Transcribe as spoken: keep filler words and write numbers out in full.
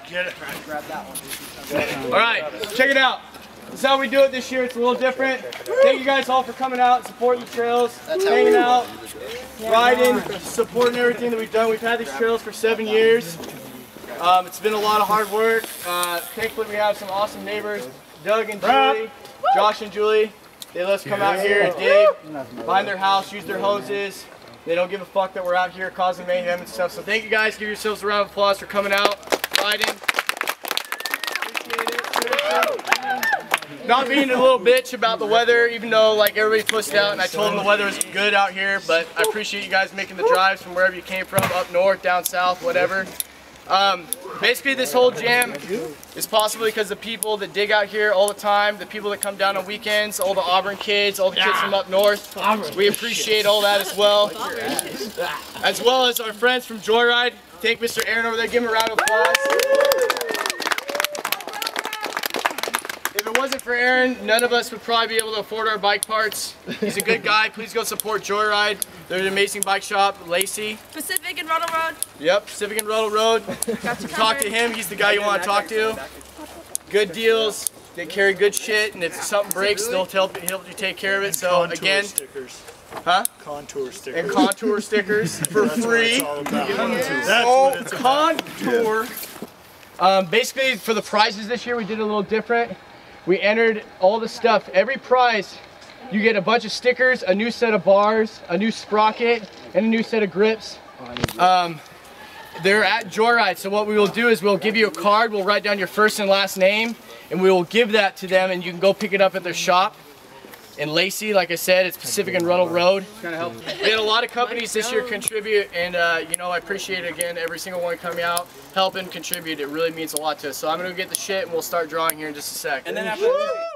Get it. Grab that one. All right, check it out. This is how we do it this year. It's a little different. Thank you guys all for coming out, supporting the trails, hanging out, riding, supporting everything that we've done. We've had these trails for seven years. Um, it's been a lot of hard work. Uh, thankfully, we have some awesome neighbors, Doug and Julie, Josh and Julie. They let us come out here and dig behind their house, use their hoses. They don't give a fuck that we're out here causing mayhem and stuff. So thank you guys. Give yourselves a round of applause for coming out, riding. Appreciate it. Not being a little bitch about the weather, even though like everybody pushed out and I told them the weather was good out here, but I appreciate you guys making the drives from wherever you came from, up north, down south, whatever. Um, basically this whole jam is possible because the people that dig out here all the time, the people that come down on weekends, all the Auburn kids, all the kids from up north, we appreciate all that as well. As well as our friends from Joyride. Thank Mister Aaron over there, give him a round of applause. If it wasn't for Aaron, none of us would probably be able to afford our bike parts. He's a good guy. Please go support Joyride. They're an amazing bike shop. Lacey. Pacific and Ruddle Road. Yep, Pacific and Ruddle Road. Talk to him. He's the guy you want to talk to. Good deals. They carry good shit, and if something breaks, they'll help, help you take care of it. So again, stickers. huh? Contour stickers. And contour stickers for free. That's Oh, what it's about. contour. Um, basically, for the prizes this year, we did a little different. We entered all the stuff. Every prize, you get a bunch of stickers, a new set of bars, a new sprocket, and a new set of grips. Um, they're at Joyride, so what we will do is we'll give you a card. We'll write down your first and last name, and we will give that to them, and you can go pick it up at their shop. In Lacey, like I said, it's Pacific and Ruddle Road. We had a lot of companies this year contribute, and uh, you know, I appreciate it again, every single one coming out, helping contribute. It really means a lot to us. So I'm gonna go get the shit, and we'll start drawing here in just a sec. And then after